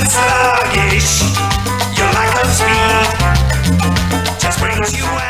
sluggish. Your lack of speed just brings you